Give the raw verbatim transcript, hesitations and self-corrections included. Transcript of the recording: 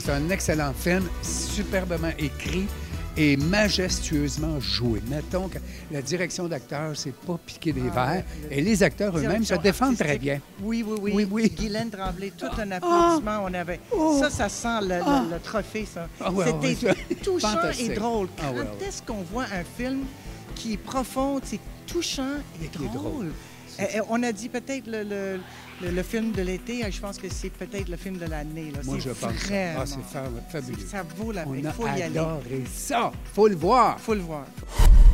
C'est un excellent film, superbement écrit et majestueusement joué. Mettons que la direction d'acteurs, c'est pas piquer des Ah, verres. ouais. Et les acteurs eux-mêmes se défendent très Artistique. bien. Oui, oui, oui. Oui, oui. Guylaine Tremblay, tout un applaudissement. On avait... Oh. Ça, ça sent le, le- Ah. le trophée, ça. Ah, ouais, C'était ouais, ouais. touchant Fantastique. et drôle. Ah, Quand ouais, ouais. est-ce qu'on voit un film qui est profond, c'est touchant et, Et qui est drôle? drôle. Euh, euh, on a dit peut-être le, le, le- le film de l'été. Je pense que c'est peut-être le film de l'année. là. Moi, C'est je pense. vraiment- Ah, c'est fa- fabuleux. Ça vaut la peine. On Il a faut y aller. adoré ça. Faut le voir. Il faut le voir.